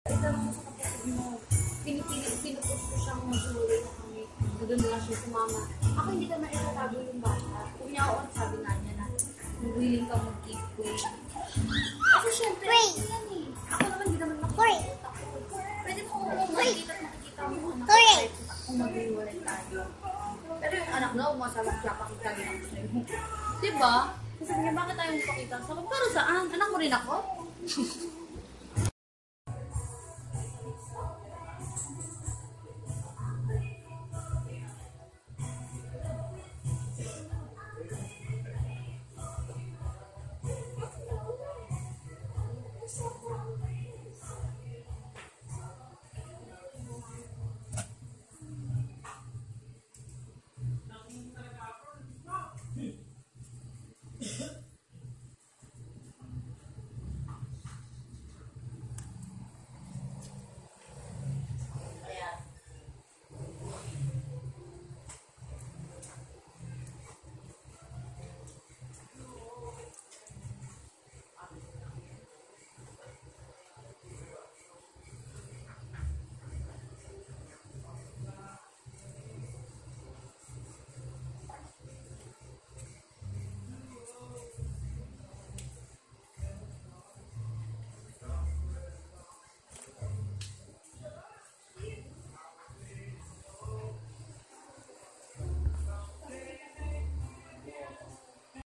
Itanong mo sa kapatid mo, pinupush ko siyang mag-uwi na kami. Doon na lang siya sumama. Ako hindi ka maitatago yung bata. Kung niya ako, sabi nga niya na, willing ka mag-keep way. Kasi syempre, ako yan eh. Ako naman, hindi naman makikita ko. Pwede mo makikita at makikita mo anak ko kahit kung mag-iwalay tayo. Pero yung anak na, umasabi siya, pakita rin ako sa'yo. Diba? Kasi niya, bakit tayo magpakita? Sabi, pero saan? Anak mo rin ako?